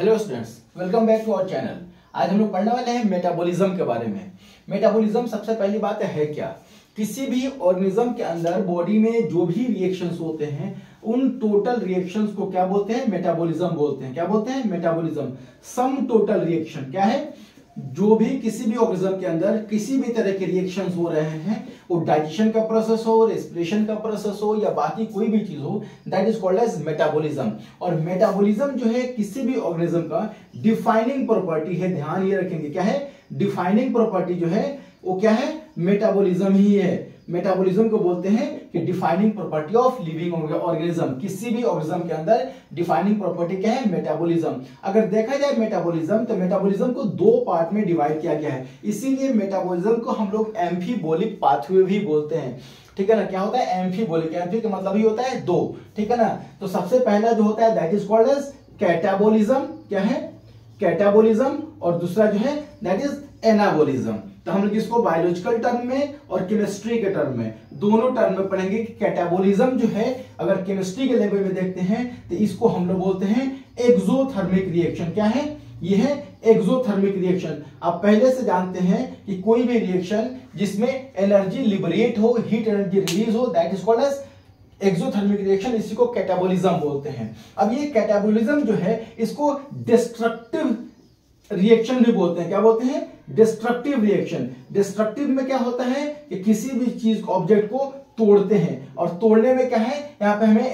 Hello students, welcome back to our channel. आज हम लोग पढ़ने वाले हैं मेटाबॉलिज्म के बारे में। मेटाबॉलिज्म सबसे पहली बात है क्या, किसी भी ऑर्गेनिज्म के अंदर बॉडी में जो भी रिएक्शंस होते हैं उन टोटल रिएक्शंस को क्या बोलते हैं, मेटाबॉलिज्म बोलते हैं। क्या बोलते हैं? मेटाबॉलिज्म। सम टोटल रिएक्शन क्या है? जो भी किसी भी ऑर्गेनिज्म के अंदर किसी भी तरह के रिएक्शंस हो रहे हैं, वो डाइजेशन का प्रोसेस हो, रेस्पिरेशन का प्रोसेस हो या बाकी कोई भी चीज हो, that is called as metabolism. और मेटाबॉलिज्म जो है किसी भी ऑर्गेनिज्म का डिफाइनिंग प्रॉपर्टी है। ध्यान ये रखेंगे, क्या है? डिफाइनिंग प्रॉपर्टी जो है वो क्या है? मेटाबॉलिज्म ही है। मेटाबॉलिज्म को बोलते हैं कि defining property of living organism. किसी भी ऑर्गेनिज्म के अंदर डिफाइनिंग प्रॉपर्टी क्या है? मेटाबॉलिज्म। अगर देखा जाए मेटाबॉलिज्म, तो मेटाबॉलिज्म को दो पार्ट में डिवाइड किया गया है। इसीलिए मेटाबॉलिज्म को हम लोग एम्फीबोलिक पाथवे भी बोलते हैं। ठीक है ना? क्या होता है? एम्फीबोलिक। एम्फी का मतलब ही होता है दो। ठीक है ना? तो सबसे पहला जो होता है that is called as catabolism. क्या है? कैटाबोलिज्म। और दूसरा जो है दैट इज एनाबोलिज्म। तो हम लोग इसको बायोलॉजिकल टर्म में और केमिस्ट्री के टर्म में, दोनों टर्म में पढ़ेंगे कि कैटाबोलिज्म जो है अगर केमिस्ट्री के लेवल में देखते हैं तो इसको हम लोग बोलते हैं एक्सोथर्मिक रिएक्शन। क्या है? ये है एक्सोथर्मिक रिएक्शन। आप पहले से जानते हैं कि कोई भी रिएक्शन जिसमें एनर्जी लिबरेट हो, हीट एनर्जी रिलीज हो, that is called as exothermic reaction. इसी को कैटाबोलिज्म बोलते हैं। अब ये कैटाबोलिज्म जो है इसको डिस्ट्रक्टिव रिएक्शन भी बोलते हैं। क्या बोलते हैं? Destructive reaction. डिस्ट्रक्टिव में क्या होता है कि किसी भी चीज ऑब्जेक्ट को तोड़ते हैं, और तोड़ने में क्या है, यहां पे हमें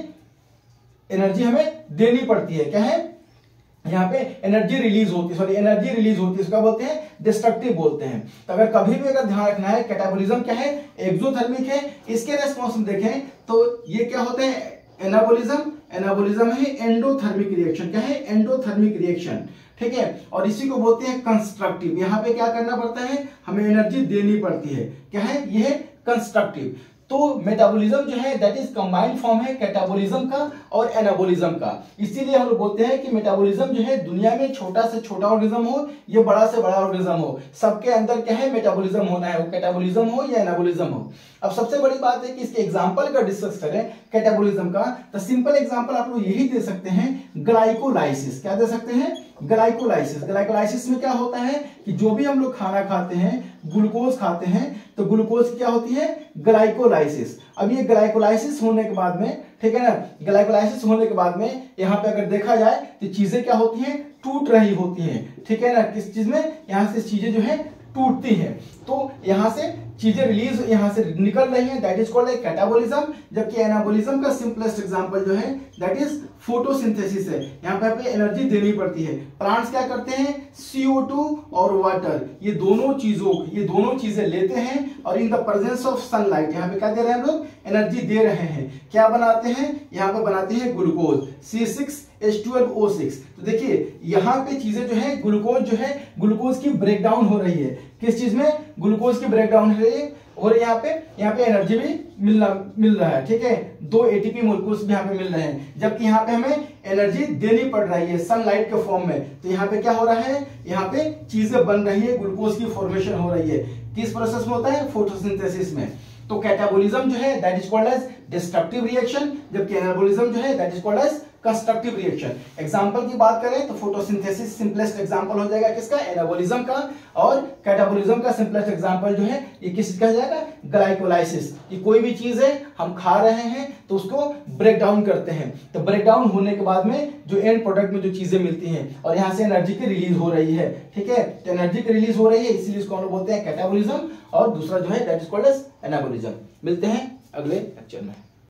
एनर्जी हमें देनी पड़ती है। क्या है? यहां पे एनर्जी रिलीज होती है, सॉरी एनर्जी रिलीज होती है, इसको बोलते हैं डिस्ट्रक्टिव बोलते हैं। तो अगर कभी भी अगर ध्यान रखना है, कैटाबोलिज्म क्या है? एक्सोथर्मिक है। इसके रेस्पॉन्स में देखें तो ये क्या होता है? एनाबोलिज्म। एनाबोलिज्म है एंडोथर्मिक रिएक्शन। क्या है? Endothermic reaction. ठीक है? और इसी को बोलते हैं कंस्ट्रक्टिव। यहां पे क्या करना पड़ता है? हमें एनर्जी देनी पड़ती है। क्या है? यह है कंस्ट्रक्टिव। तो मेटाबॉलिज्म जो है दैट इज कंबाइंड फॉर्म है कैटाबोलिज्म का और एनाबोलिज्म का। इसीलिए हम लोग बोलते हैं कि मेटाबॉलिज्म जो है दुनिया में छोटा से छोटा ऑर्गेनिज्म हो या बड़ा से बड़ा ऑर्गेनिज्म हो, सबके अंदर क्या है? मेटाबॉलिज्म होना है, वो कैटाबोलिज्म हो या एनाबोलिज्म हो। अब सबसे बड़ी बात है कि इसके एग्जांपल का डिस्कस करें कैटाबोलिज्म का, तो सिंपल एग्जांपल आप लोग यही दे सकते हैं, ग्लाइकोलाइसिस। क्या दे सकते हैं? ग्लाइकोलाइसिस। ग्लाइकोलाइसिस में क्या होता है कि जो भी हम लोग खाना खाते हैं, ग्लूकोज खाते हैं, तो ग्लूकोज क्या होती है? ग्लाइकोलाइसिस। अब ये ग्लाइकोलाइसिस होने के बाद में, ठीक है ना, ग्लाइकोलाइसिस होने के बाद में यहाँ पे अगर देखा जाए तो चीजें क्या होती हैं? टूट रही होती हैं। ठीक है ना? किस चीज में? यहाँ से चीजें जो है टूटती हैं, तो यहाँ से चीजें रिलीज यहां से निकल रही हैं, that is called a catabolism. जबकि एनाबोलिज्म का सिंपलेस्ट एग्जांपल जो है दैट इज फोटोसिंथेसिस है। यहाँ पे एनर्जी देनी पड़ती है। प्लांट्स क्या करते हैं? CO2 और वाटर, ये दोनों चीजें लेते हैं और in the presence of sunlight यहाँ पे क्या दे रहे हैं हम लोग? एनर्जी दे रहे हैं। क्या बनाते हैं? यहाँ पे बनाते हैं ग्लूकोज, C6H12O6। तो देखिए यहाँ पे चीजें जो है ग्लूकोज की ब्रेकडाउन हो रही है। किस चीज में? ग्लूकोज की ब्रेकडाउन हो रही है। और यहाँ पे एनर्जी भी मिल रहा है। ठीक है? 2 ATP मोलिक्यूल्स भी यहाँ पे मिल रहे हैं, जबकि यहाँ पे हमें एनर्जी देनी पड़ रही है सनलाइट के फॉर्म में। तो यहाँ पे क्या हो रहा है? यहाँ पे चीजें बन रही है, ग्लूकोज की फॉर्मेशन हो रही है। किस प्रोसेस में होता है? फोटोसिंथेसिस में। तो कैटाबोलिज्म जो है that is called as destructive reaction, जबकि एनाबोलिज्म जो है that is called as constructive reaction. Example की बात करें तो फोटोसिंथेसिस सिंपलेस्ट एग्जांपल हो जाएगा किसका? एनाबोलिज्म का। और कैटाबोलिज्म का सिंपलेस्ट एग्जांपल जो है ये किसका हो जाएगा? ग्लाइकोलाइसिस। कि कोई भी चीज है हम खा रहे हैं तो उसको ब्रेक डाउन करते हैं, तो ब्रेक डाउन होने के बाद में जो एंड प्रोडक्ट में जो चीजें मिलती हैं और यहाँ से एनर्जी की रिलीज हो रही है। ठीक है? तो एनर्जी की रिलीज हो रही है, इसीलिए इसको हम लोग बोलते हैं कैटाबोलिज्म। और दूसरा जो है that is called as anabolism. मिलते हैं अगले लेक्चर में।